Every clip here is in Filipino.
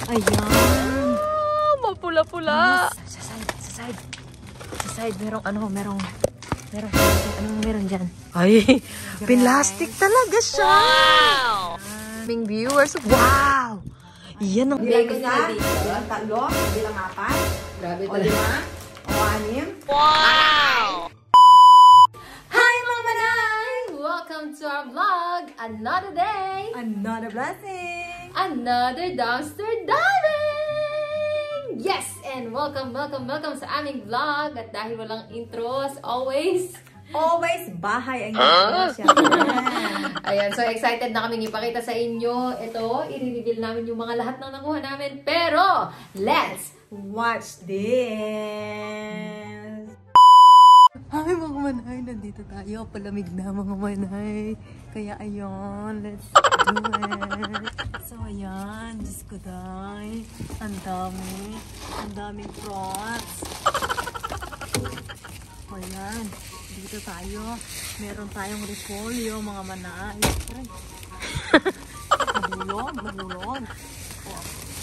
Ayan. Mapula-pula. Sa side, merong anong meron dyan? Ay, pinlastic talaga siya. Wow! Aming viewers, wow! Yan ang Bilang isa, bilang tatlo, bilang apat. Grabe o 5, o 6. Wow! Hi mga manay! Welcome to our vlog. Another day. Another blessing! Another dumpster diving! Yes! And welcome sa aming vlog. At dahil walang intro, as always, bahay ang ginagawa siya. ayan, so excited na kami ipakita sa inyo. Ito, i-reveal namin yung mga lahat ng nakuha namin. Pero, let's watch this! Hi mga manay, nandito tayo. Palamig na mga manay. Kaya ayun, let's do it. So ayan, Diyos ko day. Ang daming props. Ayan, dito tayo. Meron tayong repolyo mga manay. Mahulog. Oh.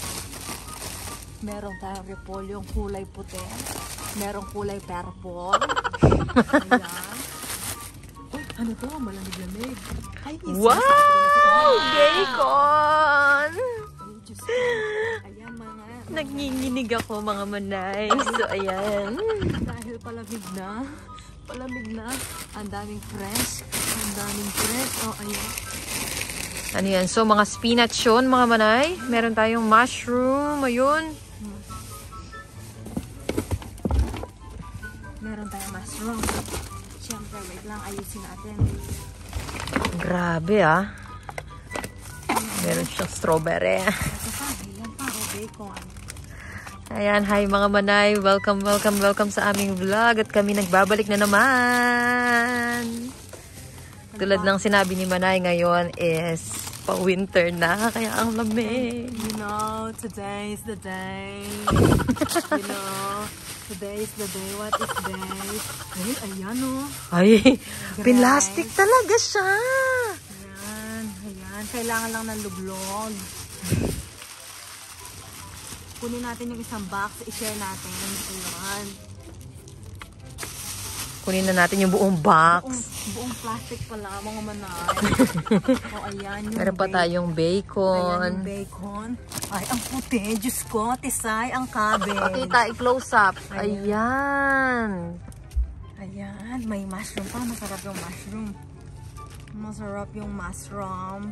Meron tayong repolyo yung kulay puti. Merong kulay purple. Ayan. Uy, ano to? Malamig-lamig. Ay, wow! Bacon! Ay, Diyos ko. Ayan, mga... Nagninginig ako, mga manay. So, ayan. Dahil palamig na. Ang daming fresh. Oh, ayan. Ano yan? So, mga spinach yun, mga manay. Meron tayong mushroom. Ayun. Meron tayong mushroom. Siyempre, wait lang, ayusin natin. Grabe ah. Meron siyang strawberry. Ito pa, ayan pa, bacon. Ayan, hi mga manay. Welcome sa aming vlog. At kami nagbabalik na naman. Tulad ng sinabi ni Manay ngayon is pa-winter na. Kaya ang lamig. You know, today is the day. Today is the day. What is day? Ay, ayan o. Ay, pinlastic talaga siya. Ayan. Kailangan lang ng lublog. Kunin natin yung isang box. I-share natin. Ayan. Kunin na natin yung buong box. Buong plastic pala, mga manay. O, ayan yung meron pa tayong bacon. Ayan yung bacon. Ay, ang puti. Diyos ko, tisay, ang cabbage. Pakita, i-close up. Ayan. Ayan, may mushroom pa. Masarap yung mushroom.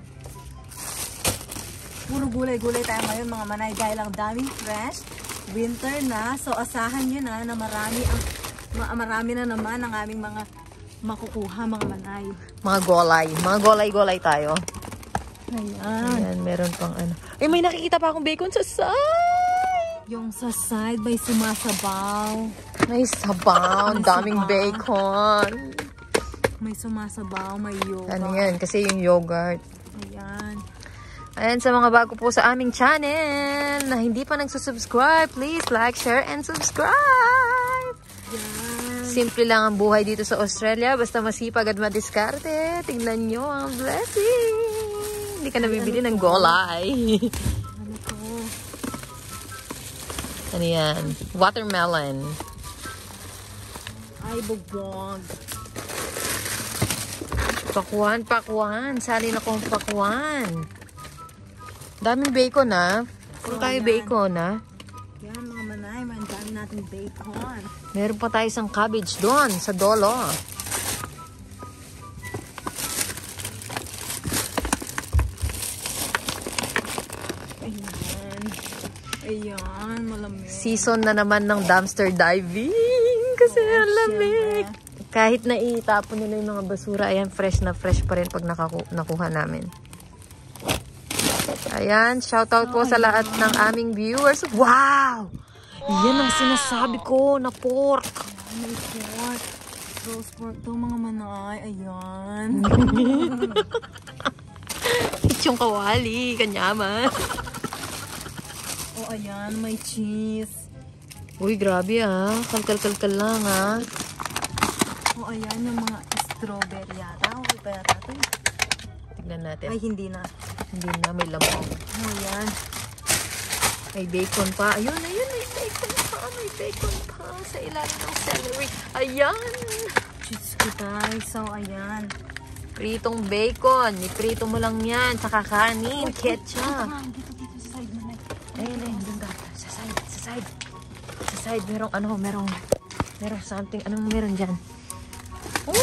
Puro gulay-gulay tayo ngayon, mga manay. Dahil ang daming fresh. Winter na. So, asahan nyo na marami na naman ang aming mga makukuha, mga manay. Mga golay tayo. Ayan. Meron pang ano. Ay, may nakikita pa akong bacon sa side. Yung sa side, may sumasabaw. May sabaw. Daming bacon. May sumasabaw, may yogurt. Ano yan? Kasi yung yogurt. Ayan. Ayan, sa mga bago po sa aming channel na hindi pa nagsusubscribe, please like, share, and subscribe. Ayan. Simple lang ang buhay dito sa Australia. Basta masipag at madiskarte. Tingnan nyo ang blessing. Hindi ka nabibili ng golay. Ano to? Ano yan? Watermelon. Ay, bugbog. Pakwan. Sali na kong pakwan. Daming bacon ha. Puro tayo bacon ha. Yan mga manay, may dami natin bacon. Meron pa tayo isang cabbage doon sa dolo. Ayan, malamig. Season na naman ng dumpster diving. Kasi ang lamig. Kahit na itapon nila yung mga basura, ayan, fresh na fresh pa rin pag nakuha namin. Ayan, shoutout po sa lahat ng aming viewers. Wow! Yan ang sinasabi ko na pork. May pork. Roast pork to, mga manay. Ayan. Yung kawali, kanyaman. Oh, ayan, may cheese. Uy, grabe ah. Kalkal lang ah. Oh, ayan, yung mga strawberry yata. Okay pa yata ito. Tignan natin. Ay, hindi na. Hindi na, may lamang. Oh, ayan. May bacon pa. Ayun, ayun, may bacon pa. May bacon pa sa ilalim ng celery. Ayan. Diyos ko guys. So, ayan. Pritong bacon. Iprito mo lang yan. Saka kanin. Ketchup. Dito sa side mo. Ayun, ayun. Doon ka. Sa side. Sa side. Sa side. Merong ano. Merong something. Anong meron dyan? Oh,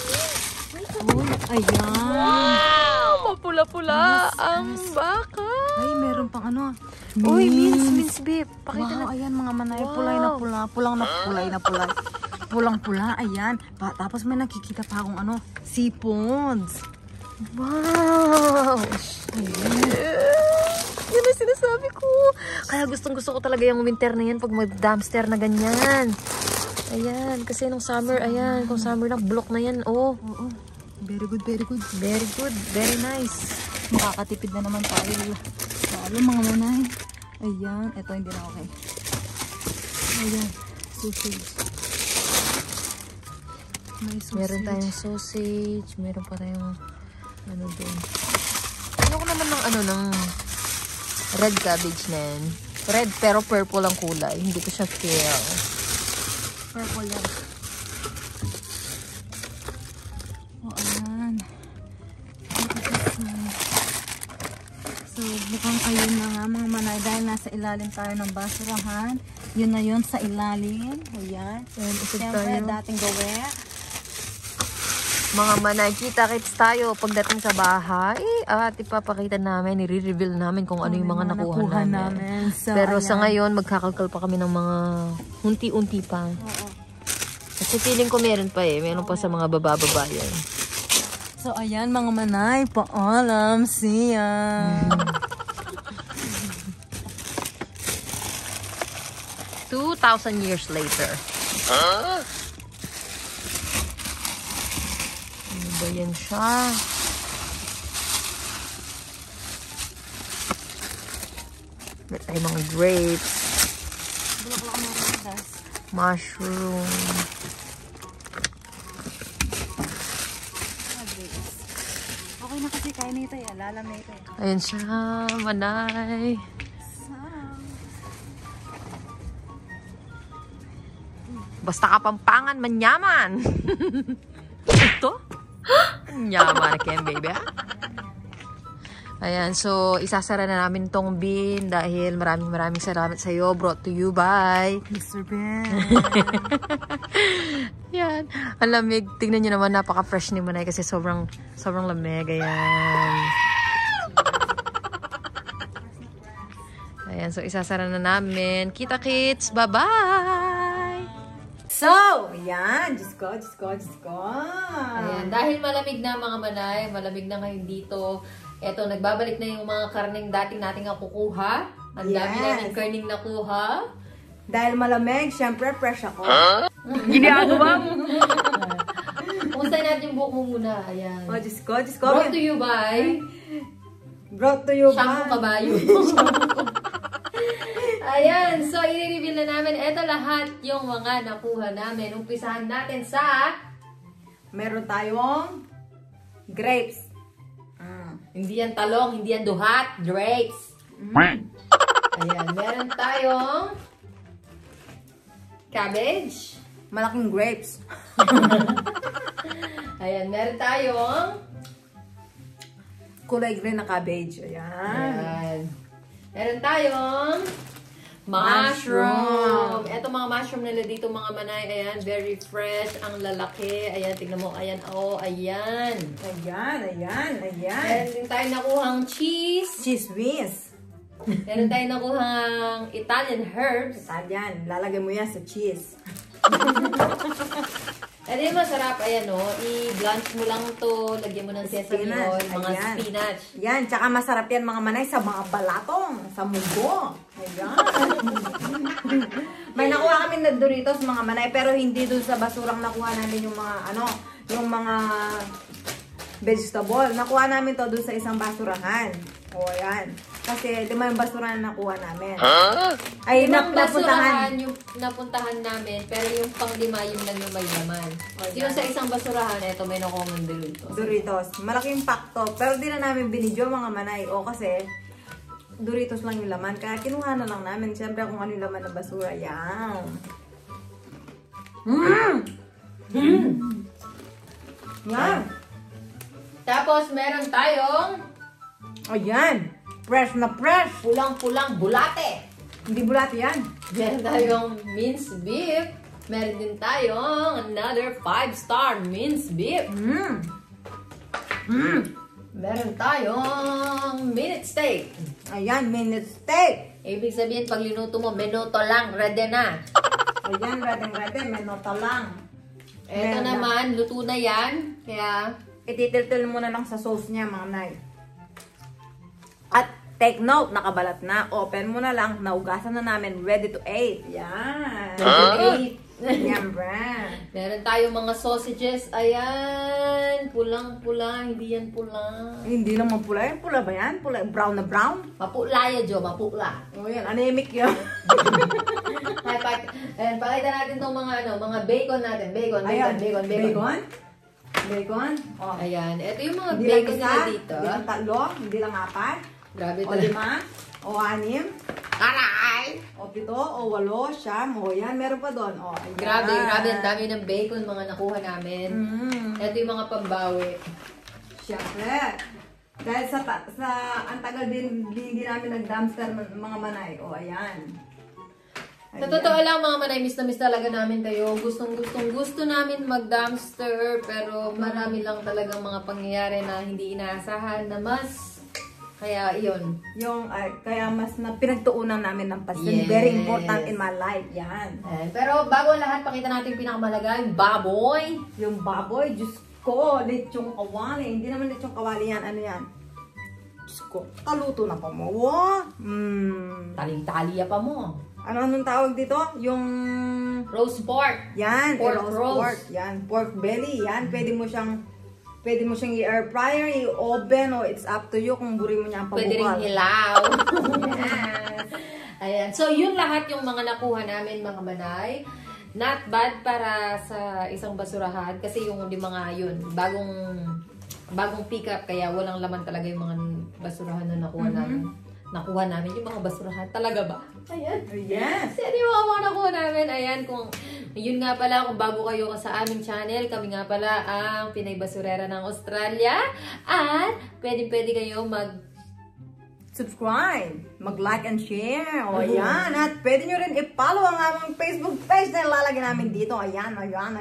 Ayan. Wow! Mapula-pula ang baka. Ay, meron pang ano. Uy, mince beef. Pakita Wow, na. ayan mga manay. Wow. Pulay na pula. Pulang na pulay na pulay. Pulang-pula, ayan. Tapos may nakikita pa akong ano, seafoods. Wow! Yan ang sinasabi ko. Kaya gustong-gusto ko talaga yung winter na yan pag mag-dumpster na ganyan. Ayan, kasi nung summer, ayan, kung summer lang, block na yan, oh. Oo. Very good, very good. Very good, very nice. Makakatipid na naman tayo. Lalo mga manay. Ayan, ito hindi na okay. Ayan, sausage. May sausage. Meron tayong sausage, meron pa tayong ano din. Ayoko naman ng ano, ng red cabbage na yan. Red pero purple ang kulay. Hindi ko siya feel. Purple yan. O, ayan. So, mukhang ayun na nga mga manay. Dahil nasa ilalim tayo ng basurahan. Yun na yun sa ilalim. Ayan. Ayan, usog Siyempre, tayo. dating gawin. Mga manay, kita-kits tayo pagdating sa bahay at ipapakita namin, i-reveal namin kung ano yung mga nakuha namin. So, pero ayan. sa ngayon, magkakalkal pa kami ng mga unti-unti pa. Oo. Kasi feeling ko meron pa eh. Meron pa sa mga baba-baba yan. So, ayan mga manay. Paalam siya. 2,000 years later. Ano ba yan siya? Meron tayo mga grapes. Bulak-bulak na rin das. Mushroom. Okay na kasi kain nito eh. Lalam na ito eh. Ayan siya, manay. Basta kapampangan, manyaman. Ito? Yaman na kayo, baby. Ayan, so isasara na namin tong bin dahil maraming salamat sa iyo. Brought to you by Mr. Ben. Yan. Ang lamig. Tingnan nyo naman, napaka-fresh ni Manay kasi sobrang lamig. Ayan. Ayan, so isasara na namin. Kita kits. Bye-bye! So, ayan. Diyos ko. Ayan, dahil malamig na mga Manay, malamig na ngayon dito. Eto, nagbabalik na yung mga karning dating nating nakukuha. Ang dami namin karning nakuha. Dahil malamig, syempre fresh ako. Ginagawa mo! Kumusta natin yung buhok mo muna? Ayan. Oh, Diyos ko. Brought to you by Brought to you Shampoo by Kabayo. Ayan, so i-reveal na namin. Ito lahat yung mga nakuha namin. Umpisahan natin sa meron tayong grapes. hindi yan talong, hindi yan duhat, grapes. Ayan, meron tayong cabbage. Malaking grapes. Ayan, meron tayong Kulay green na cabbage. Ayan. ayan. Meron tayong mushroom. Ito mga mushroom nila dito mga Manay. Ayan, very fresh. Ang lalaki. Ayan, tignan mo. Ayan, oh, ayan. Ayan. Meron din tayo nakuhang cheese. Cheese whiz. Meron tayo nakuhang Italian herbs. Italian. Lalagay mo yan sa cheese. Ano yung masarap? Ayan, o. I-blanch mo lang to. Lagyan mo ng sesame Spinach. oil. Mga Ayan. spinach. Yan. Tsaka masarap yan mga Manay sa mga balatong. Sa mugo. Ayan. May nakuha kami na Doritos mga Manay. Pero hindi dun sa basurang nakuha namin yung mga yung mga vegetable. Nakuha namin to dun sa isang basurahan. O, ayan. Kasi 5 yung basurahan na nakuha namin. Ay, Ibang napuntahan. basurahan yung napuntahan namin, pero yung pang-5 yung lang yung may laman. Yung sa isang basurahan, ito may nakuha ng Doritos. Doritos. Malaking pakto. Pero di na namin binidyo mga Manay. O kasi, Doritos lang yung laman. Kaya kinuha na lang namin. Siyempre kung ano yung laman ng basura. Yan. Yan. Tapos, meron tayong Ayan. Fresh na fresh. pulang-pulang bulate. Hindi bulat yan. Meron tayong minced beef. Meron din tayong another 5-star minced beef. Meron tayong minute steak. Ayan, minute steak. Ibig sabihin, pag linuto mo, minuto lang, ready na. Ayan, ready. Minuto lang. Ito Meron naman, luto na yan. Kaya, Ititiltil muna lang sa sauce niya, mga nay. At take note, nakabalat na. Open mo na lang. Naugasan na namin. Ready to eat. Yan. Yan, bra. meron tayong mga sausages. Ayan, pulang-pula. Hindi yan pula. Hindi naman pula. Yan, pula ba yan? Pula, brown na brown? Mapula yan, Jo. Mapula. O yan, anemic yun. Ayan, pakita natin itong mga bacon natin. Bacon. Bacon. O. Ayan, ito yung mga Hindi lang bacon isa, nila dito. hindi lang 3, hindi lang 4. Grabe O talaga. 5, o 6, Aray! o 7, o 8, siyam. O yan, meron pa doon. O, ayan. Grabe. Ang dami ng bacon mga nakuha namin. Ito yung mga pambawi. Siyempre. Dahil ang tagal din hindi namin nag-dumpster mga manay. O, ayan. Sa totoo lang mga manay, miss na miss talaga namin kayo. Gusto namin mag-dumpster, pero marami lang talagang mga pangyayari na hindi inaasahan na mas. Kaya iyon. Kaya mas na pinagtuunan namin ng pansin. Yes. Very important in my life. Yan. Pero bago ang lahat, pakita natin yung pinakamalaga, yung baboy. Yung baboy, Diyos ko, lechong kawali. Hindi naman lechong kawali yan. Ano yan? Diyos ko, kaluto na pa mo. Tali-taliya pa mo. Anong tawag dito? Yung Roast pork. yan, Pork roast rolls. pork. Yan, pork belly. Yan, pwede mo siyang i-air fryer, i-oven, o it's up to you kung guri mo niya ang pabukal. Pwede rin hilaw. Yes. Ayan. So, yun lahat yung mga nakuha namin, mga manay. Not bad para sa isang basurahan. Kasi yung mga yun, bagong pick up. Kaya walang laman talaga yung mga basurahan na nakuha namin. Nakuha namin yung mga basurahan. Talaga ba? Ayan. Yes. Kasi yung mga nakuha namin. Ayan, yun nga pala, kung bago kayo sa aming channel, kami nga pala ang Pinay Basurera ng Australia. At pwede kayo subscribe, mag-like and share. O, ayan. At pwede nyo rin i-follow ang aming Facebook page na ilalagay namin dito. Ayan.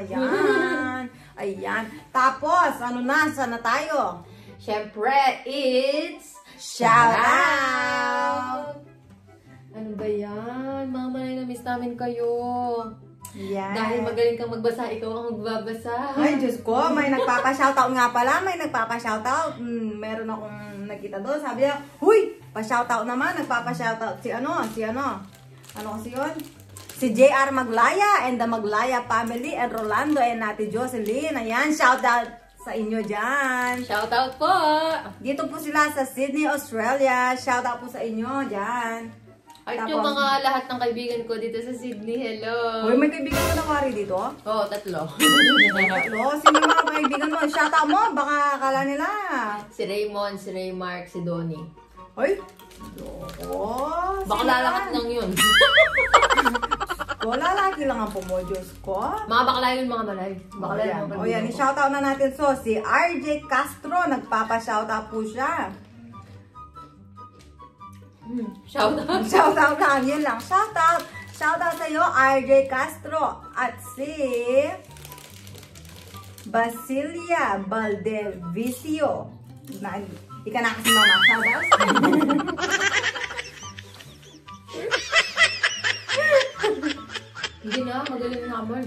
Ayan. Tapos, saan na tayo? Siyempre, it's Shout out! Ano ba yan? Mga manay, na-miss namin kayo. Yes. Dahil magaling kang magbasa, ikaw ang magbabasa. Ay, Diyos ko, may nagpapa-shoutout nga pala. May nagpapa-shoutout. Meron akong nakita doon. Sabi niya, huy, pa-shoutout naman. Nagpapa-shoutout si ano. Ano kasi yun? Si JR Maglaya and the Maglaya family and Rolando and Ate Jocelyn. Ayan, shoutout sa inyo dyan. Shoutout po! Dito po sila sa Sydney, Australia. Shoutout po sa inyo dyan. At yung mga lahat ng kaibigan ko dito sa Sydney, hello! Uy, may kaibigan ko na wari dito? Oo, 3. Tatlo? Sino yung mga kaibigan mo? Shoutout mo, baka akala nila. Si Raymond, si Raymark, si Donnie. Uy! Baka lalakat lang yun. Lalaki lang ang Diyos ko. Mga bakla yun, mga malay. Bakla yun, mga O yan, i-shoutout na natin. So, si RJ Castro, nagpapa-shoutout po siya. Shoutout. Shoutout lang, yun lang. Shoutout sa'yo, RJ Castro. At si Basilia Valdevicio. Di ka na kasi mama. Shoutout. Hindi na, magaling naman.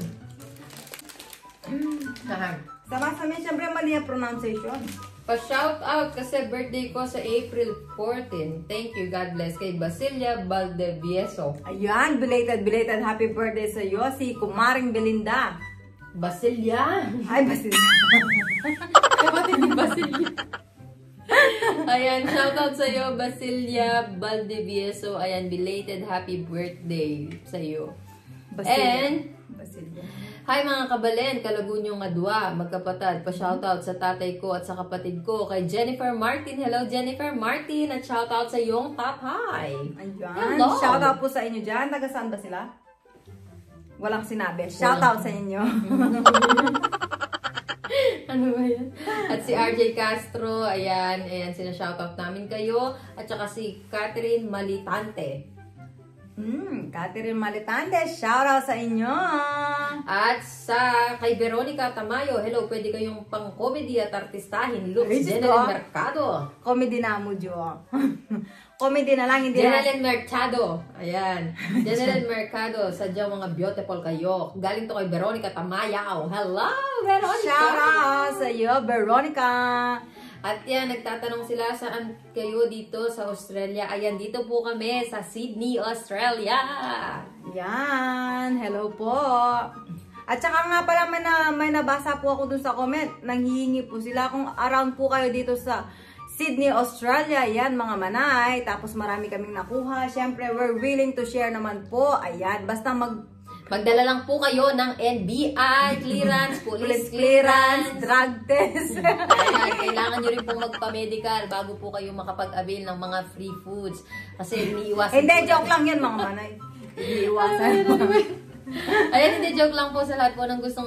Sama-sama, siyempre mali ang pronunciation. Pa-shoutout kasi birthday ko sa April 14. Thank you, God bless. Kay Basilia Valdevieso. Ayan, belated happy birthday sa iyo, si Kumaring Belinda. Basilia! Ay, Basilia. Kapatid ni Basilia. Ayan, shoutout sa iyo, Basilia Valdevieso. Ayan, belated happy birthday sa iyo. And, Basilio. hi mga kabalen, kalagunyong adwa, magkapatid, pa-shoutout sa tatay ko at sa kapatid ko, kay Jennifer Martin. Hello Jennifer Martin, at shoutout sa iyong tatay. Ayan. Hello. Shoutout po sa inyo dyan. Taga saan ba sila? Walang sinabi. Shoutout sa inyo. Ano ba yan? At si RJ Castro, ayan, sina-shoutout namin kayo. At saka si Catherine Malitante. Catherine Malitante, shoutout sa inyo. At sa kay Veronica Tamayo, hello, pwede kayong pang-comedy at artistahin. Looks, General Mercado. Comedy na mo, Jo. Comedy na lang, hindi General Mercado. Ayan. General Mercado, sadyang mga beautiful kayo. Galing to kay Veronica Tamayo. Hello, Veronica! Shoutout sa iyo, Veronica. At yan, nagtatanong sila saan kayo dito sa Australia. Ayan, dito po kami sa Sydney, Australia. Yan, hello po. At saka nga pala may nabasa po ako dun sa comment. Nanghihingi po sila kung around po kayo dito sa Sydney, Australia. Yan, mga manay. Tapos marami kaming nakuha. Siyempre, we're willing to share naman po. Ayan, basta magdala lang po kayo ng NBI clearance, police clearance, clearance, drug test. Ayan, kailangan nyo rin pong magpa-medical bago po kayo makapag-avail ng mga free foods. Kasi iniiwasan Hindi, joke lang yan, mga manay. Iniiwasan. Ayan, hindi, joke lang po sa lahat po ng gustong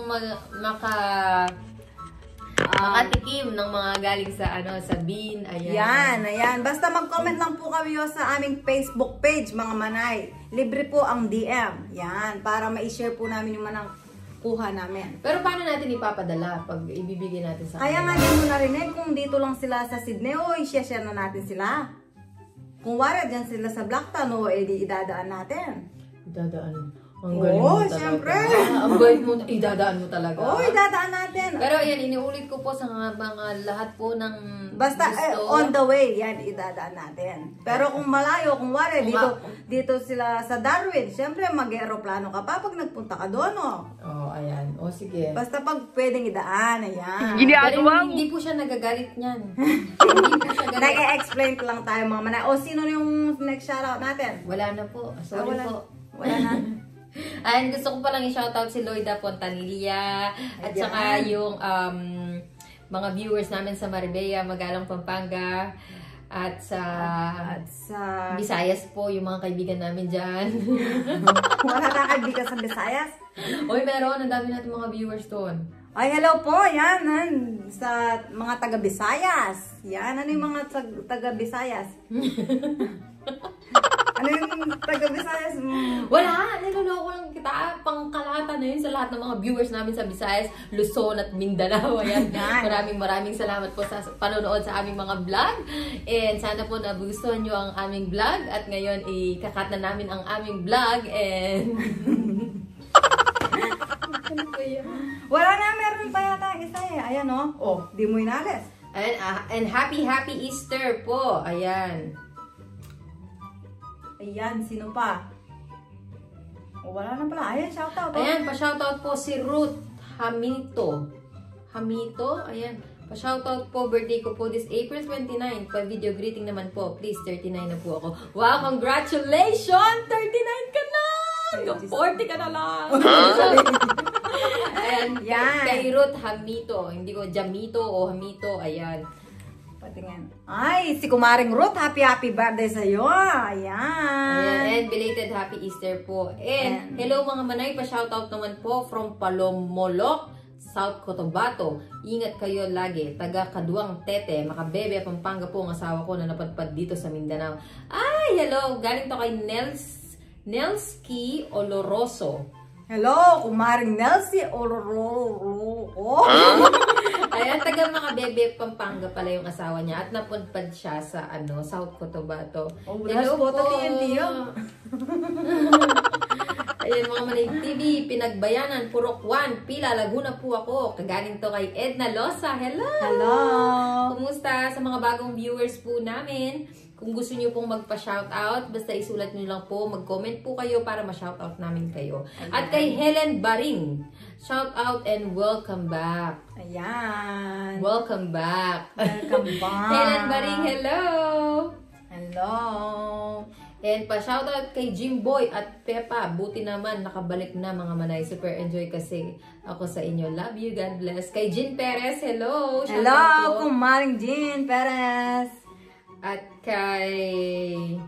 makatikim ng mga galing sa sa bean. Ayan. Ayan. Basta mag-comment lang po kayo sa aming Facebook page, mga manay. Libre po ang DM. Yan, para ma-share po namin yung manang kuha namin. Pero paano natin ipapadala pag ibibigay natin sa kaya nga din mo narinig kung dito lang sila sa Sydney, o i-share na natin sila. Kung wala dyan sila sa Blacktown, o edi idadaan natin. Idadaan. Ang galing mo talaga. Siyempre. Ang galing mo, idadaan mo talaga. Idadaan natin. Pero ayan, iniulit ko po sa mga lahat po ng basta on the way, yan, idadaan natin. Pero kung malayo, kung wala, dito sila sa Darwin, siyempre mag-aeroplano ka pa pag nagpunta ka doon, ayan. Sige. Basta pag pwedeng idaan, ayan. Pero hindi po siya nagagalit niyan. Nag-e-explain ko lang tayo, mga manay. Sino yung next shoutout natin? Wala na po. Sorry po. Wala na. Ayan, gusto ko palang i-shoutout si Loida Pontanilla at saka yung mga viewers namin sa Marbella, Magalang, Pampanga at sa Visayas po, yung mga kaibigan namin dyan. Wala ka kaibigan sa Visayas? Oy, meron. Ang dami natin mga viewers doon. Ay, hello po. Yan, sa mga taga-Visayas. Yan, ano yung mga taga-Visayas? Ano yung taga-Visayas? Wala! Niloloko lang kita. Pangkalahatan na yun sa lahat ng mga viewers namin sa Visayas, Luzon at Mindanao. Ayan. Maraming salamat po sa panonood sa aming mga vlog. And sana po nagustuhan nyo ang aming vlog. At ngayon, ikakat na namin ang aming vlog. And ano ba yan? Wala na, meron pa yata isa eh. Ayan di mo inalis. And happy Easter po. Ayan. Ayan, sino pa? Wala na pala. Ayan, shoutout. Ayan, pa-shoutout po si Ruth Hamito. Ayan. Pa-shoutout po, birthday ko po this April 29. Pa-video greeting naman po. Please, 39 na po ako. Wow, congratulations! 39 ka na! 40 ka na lang! Ayan, kay Ruth Hamito. Hindi ko Jamito o Hamito. Ayan. Patingin. Ay, si Kumaring Ruth, happy birthday sa iyo. Ayan. And belated happy Easter po. And hello mga manay, pa-shoutout naman po from Palomolok, South Cotabato. Ingat kayo lagi. Taga Kaduang Tete, Makabebe, Pampanga po ang asawa ko na napadpad dito sa Mindanao. Ay, hello. Galing to kay Nelski Oloroso. Hello, Kumaring Nelsie Oloroso. Ayan, taga Makabebe, Pampanga pala yung asawa niya at napadpad siya sa South Cotabato. Hello po. Ayan mga Manay TV, Pinagbayanan, Purok 1, Pila, Laguna po ako. Kagaling to kay Edna Losa. Hello! Hello! Kumusta sa mga bagong viewers po namin? Kung gusto nyo pong magpa-shoutout, basta isulat nyo lang po, mag-comment po kayo para ma-shoutout namin kayo. Ayan. At kay Helen Baring, shoutout and welcome back. Ayan! Welcome back! Welcome back! Helen Baring, hello! Hello! And pa-shoutout kay Jimboy at Pepa. Buti naman, nakabalik na mga Manay. Super enjoy kasi ako sa inyo. Love you, God bless. Kay Jean Perez, hello! Hello, kumaring Jean Perez! At kay...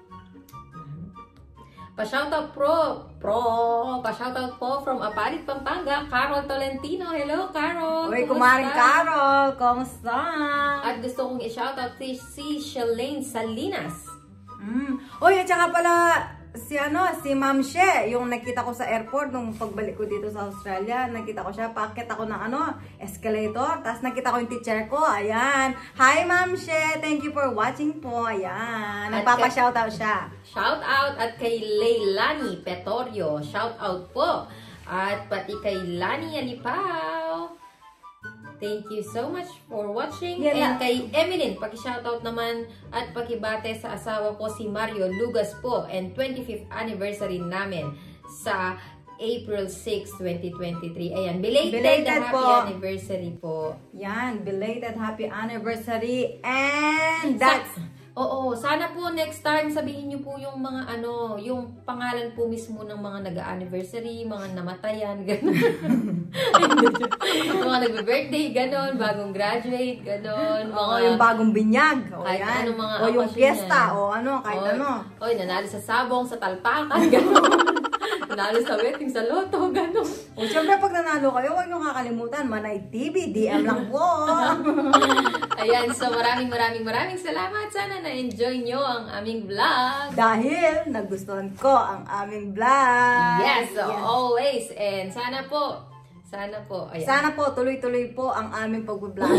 Pa-shoutout pa-shoutout po from Apalit, Pampanga, Carol Tolentino. Hello, Carol! Uy, kumaring Carol! Kumusta? At gusto kong i-shoutout si Shalane Salinas. Uy, at saka pala, si Ma'am She, yung nakita ko sa airport nung pagbalik ko dito sa Australia, nakita ko siya, paakit ako ng escalator, tapos nakita ko yung teacher ko, ayan. Hi Ma'am She, thank you for watching po, ayan. Nagpapa-shoutout siya. Shoutout at kay Leilani Petorio, shoutout po. At pati kay Lani Alipaw. Thank you so much for watching. And kay Emeline, paki-shoutout naman at pakibate sa asawa ko si Mario Lugas po. And 25th anniversary namin sa April 6, 2023. Ayan, belated happy anniversary po. Yan, belated happy anniversary. And that's... Oo, sana po next time sabihin niyo po yung mga yung pangalan po mismo ng mga nag-anniversary, mga namatayan, gano'n. Mga nagbe-birthday, gano'n, bagong graduate, gano'n. Yung bagong binyag. Kahit ano mga o yung fiesta, kahit ano. Nanalo sa sabong, sa talpakan, gano'n. Nanalo sa wedding, sa loto, gano'n. O, syempre pag nanalo kayo, huwag nyo kakalimutan, Manay TV, DM lang po. Ayan, so maraming salamat. Sana na-enjoy nyo ang aming vlog. Dahil nagustuhan ko ang aming vlog. Yes, always. And sana po, ayan. Sana po, tuloy-tuloy po ang aming pag-vlog.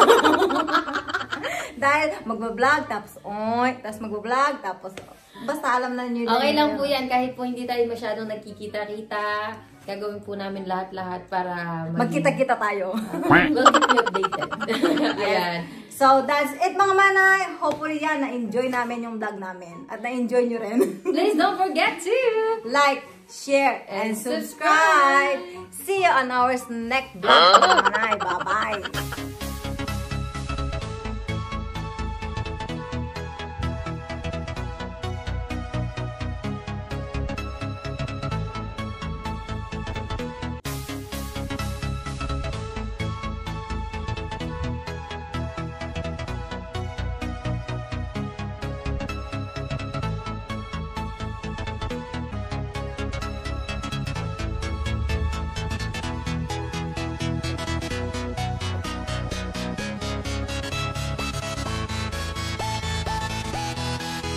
Dahil mag-vlog, tapos mag-vlog, tapos basta alam na nyo. Okay lang po yan, kahit po hindi tayo masyadong nagkikita-kita. Gagawin po namin lahat-lahat para magkita-kita tayo. We'll keep you updated. Ayan. So, that's it mga Manay. Hopefully yan, na-enjoy namin yung vlog namin. At na-enjoy nyo rin. Please don't forget to like, share, and subscribe. See you on our next vlog mga Manay. Bye-bye.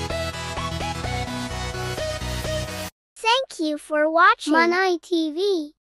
Thank you for watching Manai TV.